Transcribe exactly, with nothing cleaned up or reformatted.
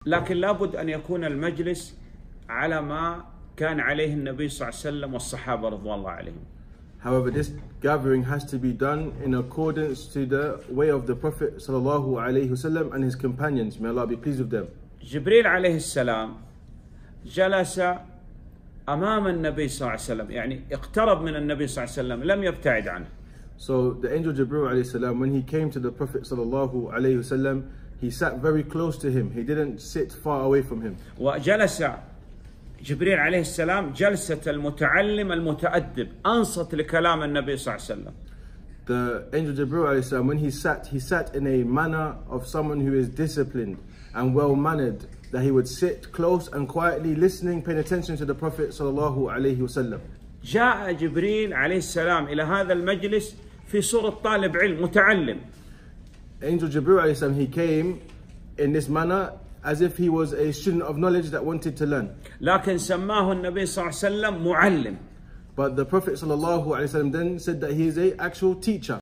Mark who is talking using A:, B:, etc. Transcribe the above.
A: لكن لابد أن يكون المجلس على ما كان عليه النبي صلى الله عليه وسلم والصحابة رضوان الله عليهم.
B: However, this gathering has to be done in accordance to the way of the Prophet sallallahu alaihi wasallam and his companions. May Allah be pleased with them.
A: جبريل عليه السلام جلس أمام النبي صلى الله عليه وسلم، يعني اقترب من النبي صلى الله عليه وسلم، لم يبتعد عنه.
B: So the angel Jibreel alayhi salam, when he came to the Prophet sallallahu alaihi wasallam, he sat very close to him. He didn't sit far away from him.
A: وجلس جبريل عليه السلام جلسة المتعلم المتأدب، أنصت لكلام النبي صلى الله عليه وسلم.
B: The angel Jibreel alayhi salam, when he sat, he sat in a manner of someone who is disciplined and well-mannered, that he would sit close and quietly listening, paying attention to the Prophet sallallahu alaihi wasallam.
A: جاء جبريل عليه السلام إلى هذا المجلس في صورة طالب علم متعلم.
B: Angel Jibreel alayhi salam, he came in this manner as if he was a student of knowledge that wanted to learn.
A: لكن سماه النبي صلى الله عليه وسلم معلم.
B: But the Prophet sallallahu alaihi wasallam then said that he is a actual teacher.